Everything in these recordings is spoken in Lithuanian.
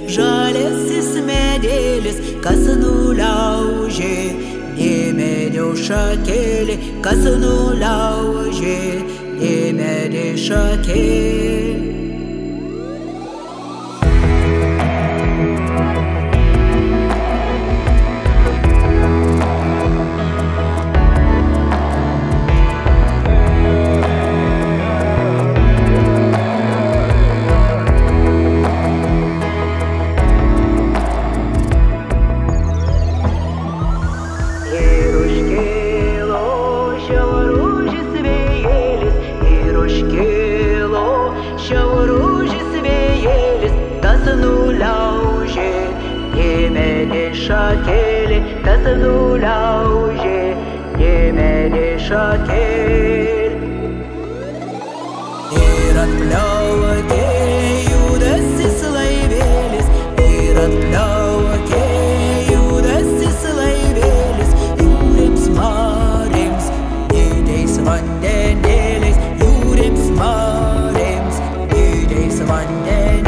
žaliasis medėlis, kas nulaužė Diemedėlio šakelį, kas nulaužė Diemedėlio šakelį. Kas nulaužė Diemedėlio šakelį. Ir atplaukė juodasis laivėlis, ir atplaukė juodasis laivėlis, jūrėms marėms, didžiais vandenėliais, jūrėms marėms, didžiais vandenėliais.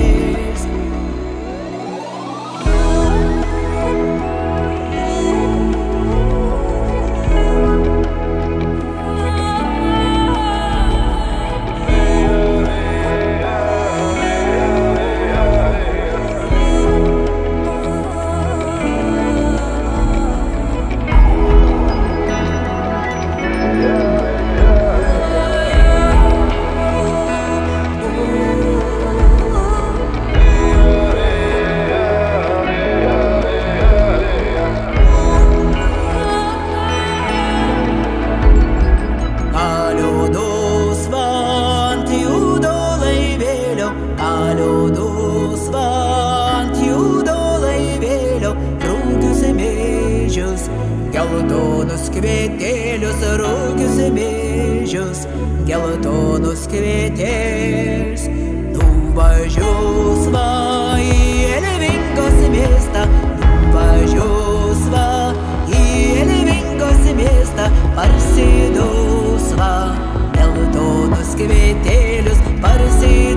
Geltonus kvietėlius, rūgius mėžius, geltonus kvietėlius. Nuvažiuos va į Elvinkos miestą, nuvažiuos va į Elvinkos miestą, parsiduos va geltonus kvietėlius, parsiduos.